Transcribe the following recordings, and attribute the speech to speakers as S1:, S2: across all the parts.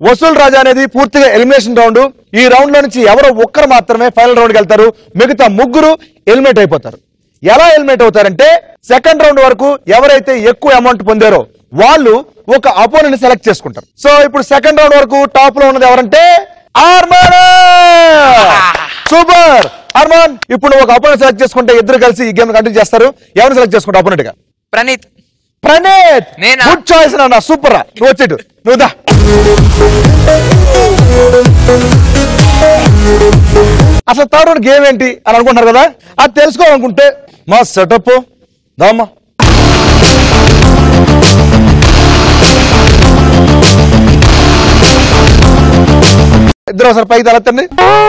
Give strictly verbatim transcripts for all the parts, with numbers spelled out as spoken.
S1: వసూల్ రాజా అనేది పూర్తిగా elimination round. ఈ రౌండ్ లో నుంచి ఎవరో ఒక్కరు మాత్రమే ఫైనల్ రౌండ్కి వెళ్తారు. మిగతా ముగ్గురు ఎలిమినేట్ అయిపోతారు. ఎలా ఎలిమినేట్ అవుతారంటే సెకండ్ రౌండ్ వరకు ఎవరైతే ఎక్కువ అమౌంట్ పొందారో వాళ్ళు ఒక అపోనెంట్ సెలెక్ట్ చేసుకుంటారు. సో ఇప్పుడు సెకండ్ రౌండ్ వరకు టాప్ లో ఉన్నది ఎవరంటే అర్మాన్. సూపర్ అర్మాన్. ఇప్పుడు ఒక అపోనెంట్ సెలెక్ట్ చేసుకుంటే ఇద్దరు కలిసి ఈ గేమ్ కంటిన్యూ చేస్తారు. ఎవరిని సెలెక్ట్ చేసుకుంటారు అపోనెంట్ గా?
S2: ప్రణీత్.
S1: ప్రణీత్ గుడ్ చాయిస్ నాన్న. సూపర్ రా. నువ్వు వచ్చేటు నువ్వు దా. అసలు థర్డ్ రౌండ్ గేమ్ ఏంటి అని అనుకుంటున్నారు కదా, అది తెలుసుకోవాలనుకుంటే మా సెటప్ దామా. ఇద్దరు ఒకసారి పైకి తలెత్తండి.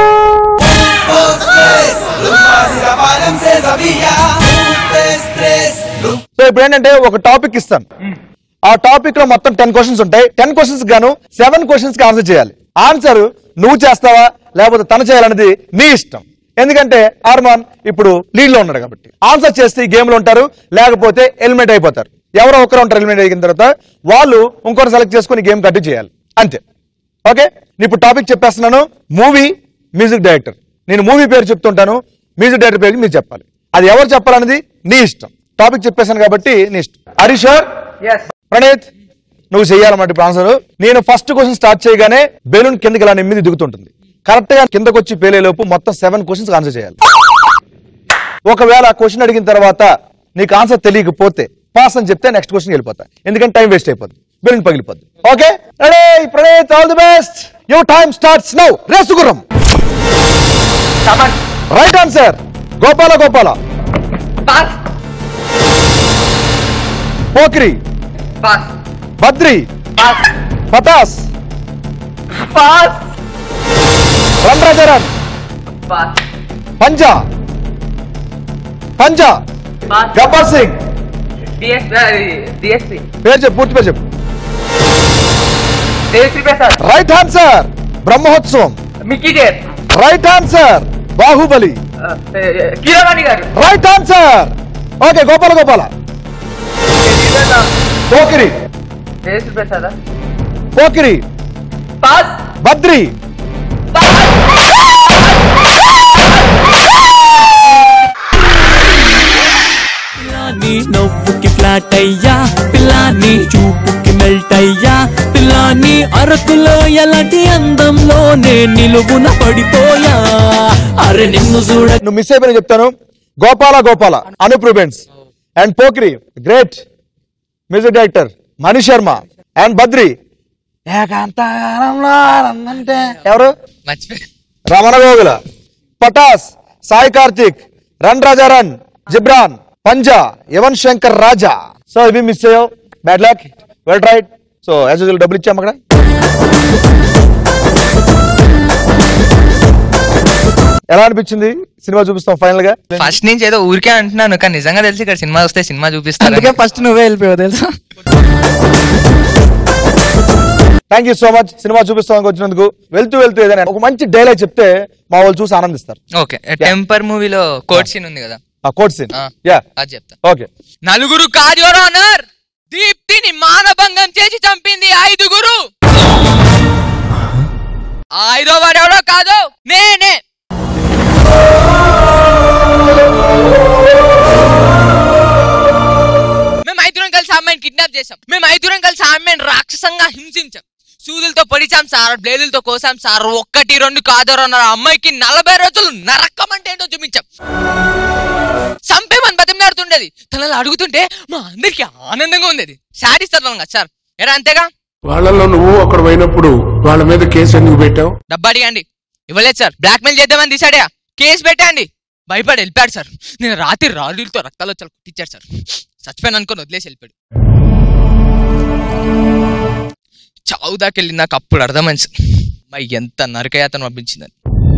S1: సో ఇప్పుడు ఏంటంటే ఒక టాపిక్ ఇస్తాను. ఆ టాపిక్ లో మొత్తం టెన్ క్వశ్చన్స్ ఉంటాయి. టెన్ క్వశ్చన్స్ గాను సెవెన్ క్వశ్చన్స్ కి ఆన్సర్ చేయాలి. ఆన్సర్ నువ్వు చేస్తావా లేకపోతే తను చేయాలనేది నీ ఇష్టం. ఎందుకంటే అర్మాన్ ఇప్పుడు లీడ్ లో ఉన్నాడు కాబట్టి. ఆన్సర్ చేస్తే ఈ గేమ్ లో ఉంటారు, లేకపోతే ఎలిమినేట్ అయిపోతారు. ఎవరో ఒకరు ఉంటారు. ఎలిమినేట్ అయిన తర్వాత వాళ్ళు ఇంకొకరు సెలెక్ట్ చేసుకుని గేమ్ కంటిన్యూ చేయాలి అంతే. ఓకే, ఇప్పుడు టాపిక్ చెప్పేస్తున్నాను. Movie, music director. నేను మూవీ పేరు చెప్తుంటాను, మ్యూజిక్ డైరెక్టర్ పేరు మీరు చెప్పాలి. అది ఎవరు చెప్పాలనేది నీ ఇష్టం. టాపిక్ చెప్పేశాను కాబట్టి నీ ఇష్టం. హరీష్ ప్రణీత్ నువ్వు చెయ్యాలన్నమాట ఇప్పుడు ఆన్సర్. నేను ఫస్ట్ క్వశ్చన్ స్టార్ట్ చేయగానే బెలూన్ కిందకి ఇలా నెమ్మది దిగుతుంటుంది. కరెక్ట్ గా కిందకు వచ్చి పేలేలోపు మొత్తం సెవెన్ క్వశ్చన్స్ ఆన్సర్ చేయాలి. ఒకవేళ క్వశ్చన్ అడిగిన తర్వాత నీకు ఆన్సర్ తెలియకపోతే పాస్ అని చెప్తే నెక్స్ట్ క్వశ్చన్ వెళ్ళిపోతా. ఎందుకంటే టైం వేస్ట్ అయిపోద్ది, బెలూన్ పగిలిపోద్ది. Okay ready Praneeth, all the best. Your time starts now. Race Gurram. Right answer. Gopala Gopala. Pokiri. Badri. Pataas. Run Raja Run. Panja. Panja. Gabbar Singh. పేరు చెప్పు, పూర్తి పేరు చెప్పు. Right answer. Brahmotsavam. Right answer. Baahubali. Right answer. Okay Gopala Gopala. Pokiri. Pokiri. Badri.
S3: పిల్లాని నవ్వుకి ఫ్లాట్ అయ్యా, పిల్లాని చూపుకి మెల్ట్ అయ్యా, పిల్లాని అరకులో ఎలాంటి అందంలోనే నిలువున పడిపోయా. అరే నిన్ను చూడ.
S1: నువ్వు మిస్ అయిపోయిన చెప్తాను. Gopala Gopala, Anoop Rubens. And Pokiri great music director Mani Sharma. And Badri అంటే ఎవరు? రమణ గోగుల. పటాస్ సాయి కార్తిక్. రన్ రాజా రన్ జిబ్రాన్. పంజా యువన్ శంకర్ రాజా. సో ఇవి మిస్ అయ్యావు, bad luck. Well tried. So as usual డబ్బులు ఇచ్చాము అక్కడ. ఎలా అనిపించింది సినిమా చూపిస్తాం ఫైనల్ గా?
S2: ఫస్ట్ నుంచి ఏదో ఊరికే అంటున్నాను, కానీ నిజంగా తెలిసి ఇక్కడ సినిమా వస్తే సినిమా చూపిస్తాను. అందుకే
S4: ఫస్ట్ నువ్వే వెళ్ళిపోయావు తెలుసా.
S1: Thank you so much cinema చూపిస్తానికి వచ్చినందుకు. వెళ్తూ వెళ్తూ ఏదైనా ఒక మంచి డైలాగ్ చెప్తే మా వాళ్ళు చూసి ఆనందిస్తారు.
S2: ఓకే, టెంపర్ మూవీలో కోట్ సీన్ ఉంది కదా,
S1: ఆ కోట్ సీన్ యా
S2: అది చెప్తా.
S1: ఓకే.
S2: నలుగురు కాదు యువర్ ఆనర్, దీప్తిని మానభంగం చేసి చంపింది ఐదుగురు. ఐదో వాడు ఎవరో కాదు, నేనే. మేము ఐదుగురం కలిసి అమ్మాయిని కిడ్నాప్ చేసాం. మేము ఐదుగురం కలిసి అమ్మాయిని రాక్షసంగా హింసించాం. సూదులతో పొడిచాం సార్, బ్లేడులతో కోసాం సార్. ఒక్కటి రెండు కాదు అన్నారు. అమ్మాయికి నలభై రోజులు నరకం అంటే ఏంటో చూపించాం. చంపేమని బతిమలాడుతుండేది. తనలా అడుగుతుంటే మా అందరికి ఆనందంగా ఉండేది. శాడిస్తాం కదా సార్, ఎరా అంతేగా.
S5: వాళ్ళలో నువ్వు అక్కడ పోయినప్పుడు వాళ్ళ మీద కేసు ఎందుకు పెట్టావు?
S2: డబ్బు అడిగండి, ఇవ్వలేదు సార్. బ్లాక్మెయిల్ చేద్దామని తీసాడా, కేసు పెట్టండి. భయపడి వెళ్ళిపోయాడు సార్. నేను రాత్రి రాళ్ళతో రక్తాలు వచ్చి కుట్టించాడు సార్. చచ్చిపోయాను అనుకొని వదిలేసి వెళ్ళిపోయాడు. చావు దాకా వెళ్ళి నాకు అప్పుడు అర్థమైంది సార్ మా ఎంత నరకయాతను పంపించిందని.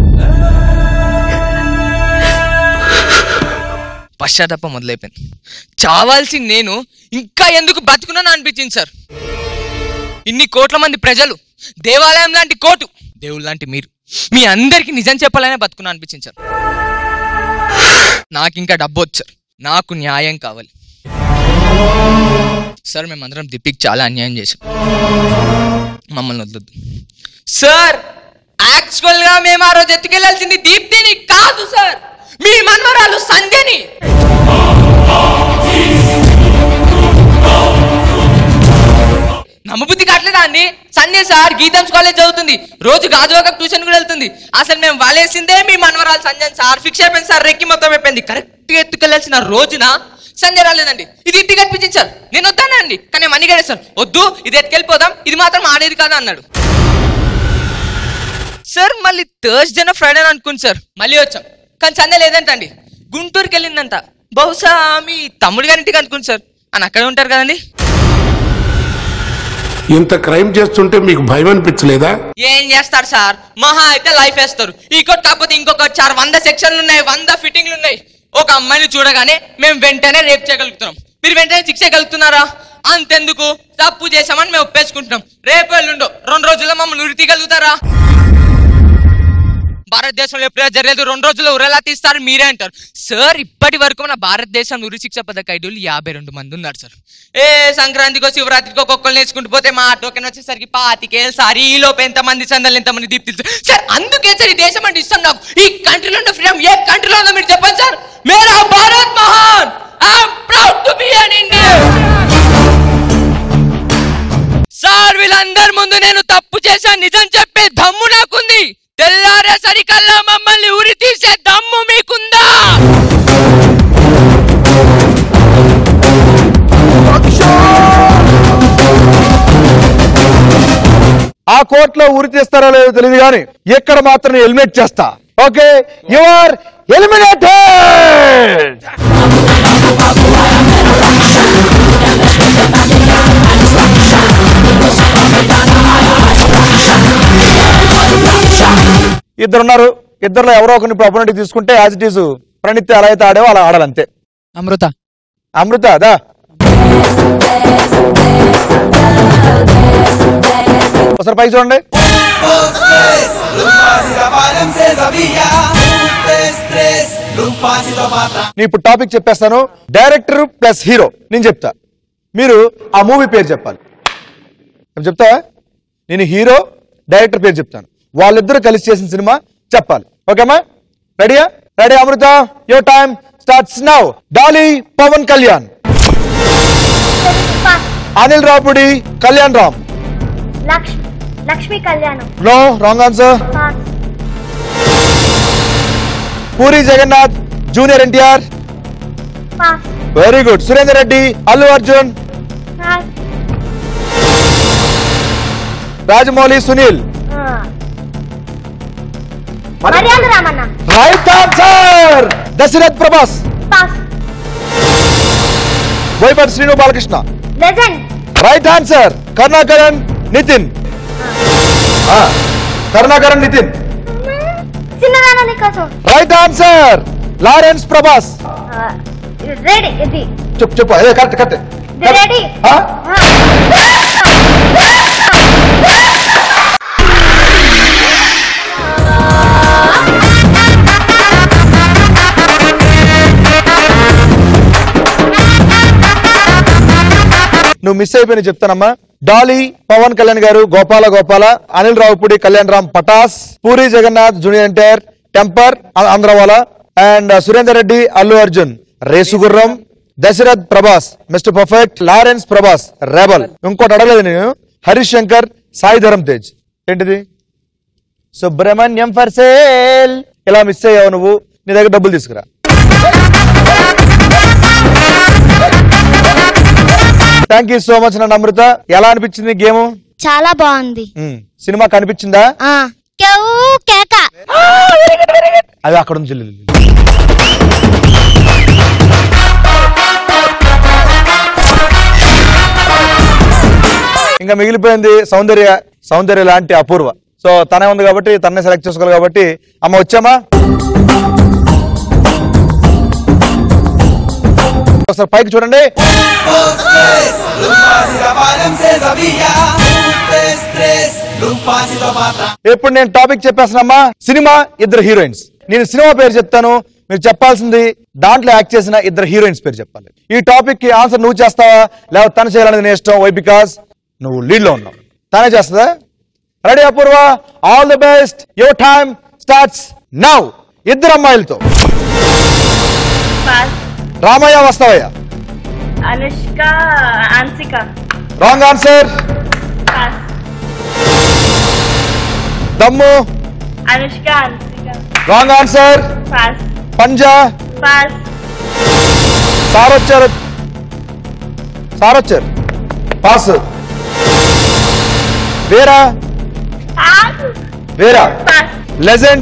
S2: పశ్చాత్తాపం మొదలైపోయింది. చావాల్సి నేను ఇంకా ఎందుకు బతుకున్నాను అనిపించింది సార్. ఇన్ని కోట్ల మంది ప్రజలు, దేవాలయం లాంటి కోటు, దేవుడు లాంటి మీరు, మీ అందరికి నిజం చెప్పాలనే బతుకున్నా అనిపించింది సార్. నాకు ఇంకా డబ్బు వచ్చు సార్, నాకు న్యాయం కావాలి. సార్ మేమందరం దీప్తికి చాలా అన్యాయం చేశాం, మమ్మల్ని వద్దొద్దు సార్. యాక్చువల్ గా మేము ఆ రోజు ఎత్తుకెళ్లాల్సింది దీప్తిని కాదు సార్, మీ మనవరాలు సంధ్యని. నమ్మబుద్ధి కావట్లేదా అండి? సంధ్య సార్ గీతాంస్ కాలేజ్ చదువుతుంది, రోజు గాజువాక ట్యూషన్ కూడా వెళ్తుంది. అసలు మేము వలేసిందే మీ మనవరాలు సంధ్య సార్. ఫిక్స్ అయిపోయింది సార్, రెక్కి మొత్తం అయిపోయింది. కరెక్ట్ గా ఎత్తుకెళ్లాల్సిన రోజున సంధ్య రాలేదండి. ఇది ఇంటికి కనిపించింది సార్. నేను వద్దానండి, కానీ మనీ గడే సార్ వద్దు, ఇది ఎత్తుకెళ్ళిపోదాం, ఇది మాత్రం ఆడేది కాదు అన్నాడు సార్. మళ్ళీ థర్స్డేనో ఫ్రైడే అనుకుంది సార్, మళ్ళీ వచ్చాం, కానీ సంధ్య లేదంటండి, గుంటూరుకి వెళ్ళిందంట. బహుశా మీ తమ్ముడు గారింటికి అనుకుంది సార్, అని అక్కడే ఉంటారు కదండి.
S5: ఇంత క్రైమ్ చేస్తుంటే మీకు భయం అనిపించలేదా?
S2: ఏం చేస్తారు సార్, మహా అయితే లైఫ్ వేస్తారు. ఇంకోటి కాకపోతే ఇంకొక చార్ వంద సెక్షన్లు ఉన్నాయి, వంద ఫిట్టింగ్లు ఉన్నాయి. ఒక అమ్మాయిని చూడగానే మేము వెంటనే రేప్ చేయగలుగుతున్నాం, మీరు వెంటనే శిక్ష చేయగలుగుతున్నారా? అంతెందుకు, తప్పు చేసామని మేము ఒప్పేసుకుంటున్నాం. రేపు ఎల్లుండో రెండు రోజుల్లో మమ్మల్ని ఉరి తీయగలుగుతారా? భారతదేశంలో ఎప్పుడైనా జరగలేదు, రెండు రోజుల్లో ఉరేలా తీస్తారు మీరే అంటారు సార్. ఇప్పటి వరకు మన భారతదేశం ఉరి శిక్ష పథక ఖైదీలు యాభై రెండు మంది ఉన్నారు సార్. ఏ సంక్రాంతికో శివరాత్రికో ఒక్కొక్కరు నేర్చుకుంటూ పోతే మా టోకెన్ వచ్చేసరికి పాతికేళ్ళు సార్. ఈ లోపు ఎంతమంది సందలు ఎంతమంది దీప్తి సార్. అందుకే సార్ ఈ దేశం అంటే ఇష్టం నాకు. ఈ కంట్రీలో ఉన్న ఫ్రీడమ్ ఏ కంట్రీలో ఉందో మీరు చెప్పండి సార్. మేరా భారత్ మహాన్, I'm proud to be an Indian. Sir వీళ్ళందరి ముందు నేను తప్పు చేశాను నిజం చెప్పే దమ్ము నాకుంది. తెల్లారే సరికల్లా మమ్మల్ని ఉరి తీసే దమ్ము మీకుందా?
S1: ఆ కోర్టులో ఉరి తీస్తారో లేదో తెలియదు కానీ ఎక్కడ మాత్రం ఎలిమినేట్ చేస్తా. Okay, you are eliminated. ఇద్దరున్నారు, ఇద్దరులో ఎవరో ఒకరిని ఇప్పుడు అపోనెంట్ తీసుకుంటే యాజ్ ఇట్ ఈజ్ ప్రణిత్ ఎలా అయితే ఆడేవో అలా ఆడాలంతే.
S2: అమృత
S1: అమృత అదా ఒకసారి పైకి చూడండి. నేను ఇప్పుడు టాపిక్ చెప్పేస్తాను, డైరెక్టర్ ప్లస్ హీరో నేను చెప్తా, మీరు ఆ మూవీ పేరు చెప్పాలి. చెప్తా, నేను హీరో డైరెక్టర్ పేరు చెప్తాను, వాళ్ళిద్దరూ కలిసి చేసిన సినిమా చెప్పాలి. ఓకేమా? రెడీయా? Ready Amrutha, your time starts now. Dolly Pawan Kalyan, Anil Ravipudi Kalyan Ram,
S4: Lakshmi Kalyan.
S1: No, wrong answer. Puri Jagannadh junior NTR, very good. Surender Reddy Allu Arjun, Rajamouli Sunil, right answer. Dasarath Prabhas, Boyapati Srinu Balakrishna, right answer. Karunakaran Nithiin, Karunakaran Nithiin, right answer. Lawrence Prabhas, చెప్పు చెప్పు అదే కరెక్ట్ కరెక్ట్. నువ్వు మిస్ అయిపోయిన చెప్తానమ్మా. డాలీ పవన్ కళ్యాణ్ గారు గోపాల గోపాల, అనిల్ రావుపూడి కళ్యాణ్ రామ్ పటాస్, పూరి జగన్నాథ్ జూనియర్ ఎన్టీఆర్ టెంపర్ ఆంధ్రవాల, అండ్ సురేందర్ రెడ్డి అల్లు అర్జున్ రేసుగుర్రం, దశరథ్ ప్రభాస్ మిస్టర్ పర్ఫెక్ట్, లారెన్స్ ప్రభాస్ రెబల్. ఇంకోటి అడగలేదు నేను, హరీష్ శంకర్ సాయి ధరమ్ తేజ్. ఏంటిది? సుబ్రహ్మణ్యం ఫర్ సేల్. ఇలా మిస్ అయ్యావు నువ్వు, నీ దగ్గర డబ్బులు తీసుకురా. థ్యాంక్ యూ సో మచ్ నన్ను అమృత. ఎలా అనిపించింది గేమ్?
S4: చాలా బాగుంది.
S1: సినిమా కనిపించిందా? అది అక్కడ ఉంది. ఇంకా మిగిలిపోయింది సౌందర్య. సౌందర్య లాంటి అపూర్వ. సో తనే ఉంది కాబట్టి తన్నే సెలెక్ట్ చేసుకోవాలి కాబట్టి. అమ్మ వచ్చామా? ఒకసారి పైకి చూడండి. ఇప్పుడు నేను టాపిక్ చెప్పేస్తానమ్మా. సినిమా, ఇద్దరు హీరోయిన్స్. నేను సినిమా పేరు చెప్తాను, మీరు చెప్పాల్సింది దాంట్లో యాక్ట్ చేసిన ఇద్దరు హీరోయిన్స్ పేరు చెప్పాలి. ఈ టాపిక్ కి ఆన్సర్ నువ్వు చేస్తావా లేకపోతే తను చేయాలనేది నీ ఇష్టం. వై బికాస్ నువ్వు లీడ్ లో ఉన్నావు. తనే చేస్తుందా? Ready Apoorva? All the best. Your time starts now. Iddarammayilatho. Ramayya Vastavayya.
S6: Anushka Hansika.
S1: Wrong answer. Dammu.
S6: Anushka Hansika.
S1: Wrong answer. Panja. Sarocharu. Sarocharu. Pass. Veera. Veera. Legend.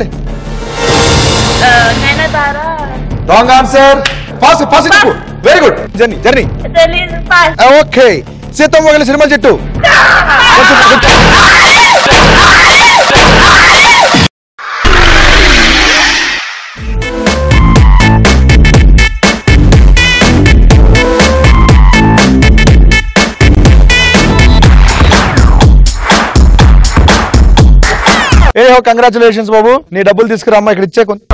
S1: Wrong answer. Pass pass. Very good. Journey Journey. Okay. Seethamma మొగలి సినిమా చెట్టు. ఏ హో కంగ్రాచులేషన్స్ బాబు. నీ డబ్బులు తీసుకురామ్మా ఇక్కడ ఇచ్చే. కొంత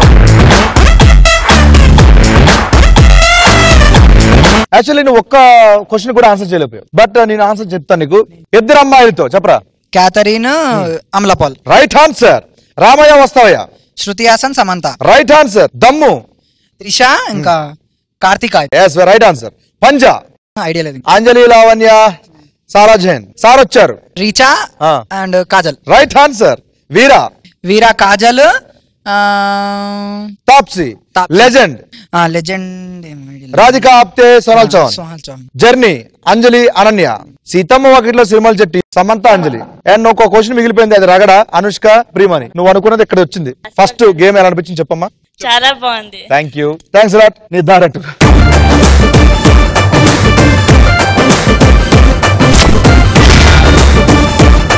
S1: యాక్చువల్లీ నువ్వు ఒక్క క్వశ్చన్ కూడా ఆన్సర్ చేయలేకపోయావు. బట్ నేను ఆన్సర్ చెప్తాను నీకు. ఇద్దరు అమ్మాయిలతో చెప్పరా.
S7: Catherine Amala Paul.
S1: Right answer. Ramayya Vastavayya.
S7: Shruti Haasan Samantha.
S1: Right answer. Dammu.
S7: Trisha ఇంకా Karthika.
S1: Yes right answer. Panja.
S7: Idea లేదు.
S1: Anjali, Lavanya, Sara Jain. Sarocharu.
S7: Richa and Kajal.
S1: Right answer. Veera.
S7: Veera, Kajal,
S1: Taapsee. Legend.
S7: Legend.
S1: Radhika Apte, Sonal Chauhan.
S7: Sonal Chauhan.
S1: Journey. Anjali, Ananya. Seethamma Vakitlo సినిమాలు చెట్టి సమంత, అంజలి. అండ్ ఒక క్వశ్చన్ మిగిలిపోయింది. అది రగడ, అనుష్క, ప్రియమణి. నువ్వు అనుకున్నది ఇక్కడ వచ్చింది. ఫస్ట్ గేమ్ ఎలా అనిపించింది చెప్పమ్మా.
S6: చాలా బాగుంది.
S1: Thank you. Thanks lot. నీ దారట్టు.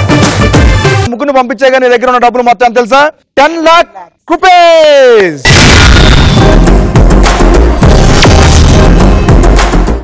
S1: ముగ్గురు పంపించాగా నీ దగ్గర ఉన్న డబ్బులు మొత్తం తెలుసా? Ten lakh rupees.